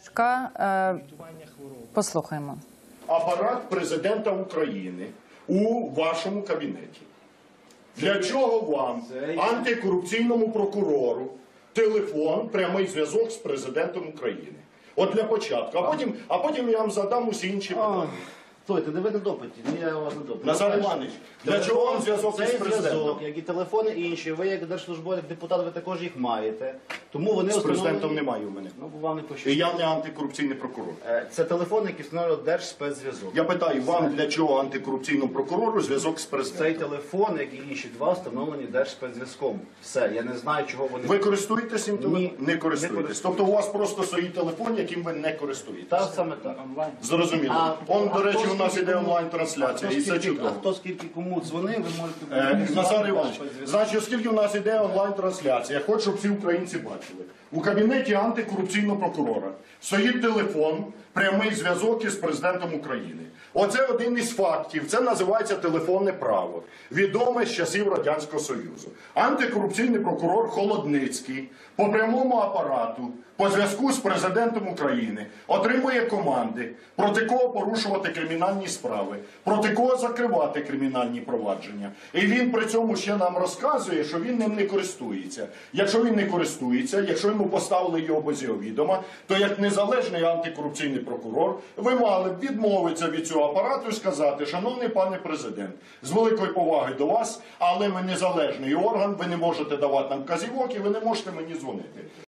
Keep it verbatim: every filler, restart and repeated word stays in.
Е, Послухаємо. Апарат президента України у вашому кабінеті. Для чого вам, антикорупційному прокурору, телефон, прямий зв'язок з президентом України? От для початку. А потім, а потім я вам задам усі інші питання. Стойте, не ви на допиті, ні, я вас на допиті. Назар Іванович, для чого вам зв'язок із Цей президентом? зв'язок, як і телефони інші, ви як держслужбовець, як депутат, ви також їх маєте. Тому вони З президентом встановлені- немає у мене. Ну, бо вам не І пощастило. я не антикорупційний прокурор. Е, Це телефони, які встановлює Держспецзв'язок. Я питаю, вам для чого антикорупційному прокурору зв'язок з Цей президентом? телефон, як і інші два, встановлені Держспецзв'язком. Все, я не знаю, чого вони... Ви користуєтесь цим телефоном? Ні, Не не користуєтесь. користуюсь. Тобто у вас просто стоїть телефон, яким ви не користуєтесь? Так, саме так. Зрозуміло. А- Он, а до речі, хто у нас скільки іде кому- онлайн-трансляція, а і хто це скільки- чудово. А хто скільки кому дзвонив, ви можете... Е, Назар Іванович, Держспецзв'язок. значить, оскільки у нас іде онлайн-трансляція, я хочу, щоб всі українці бачили. У кабінеті антикорупційного прокурора стоїть телефон, прямий зв'язок із президентом України. Оце один із фактів. Це називається телефонне право. Відоме з часів Радянського Союзу. Антикорупційний прокурор Холодницький по прямому апарату, по зв'язку з президентом України, отримує команди, проти кого порушувати кримінальні справи, проти кого закривати кримінальні провадження. І він при цьому ще нам розказує, що він ним не користується. Якщо він не користується, якщо йому поставили його без його відома, то як незалежний антикорупційний прокурор, ви мали б відмовитися від цього апарату і сказати: шановний пане президент, з великою повагою до вас, але ми незалежний орган, ви не можете давати нам вказівок і ви не можете мені дзвонити.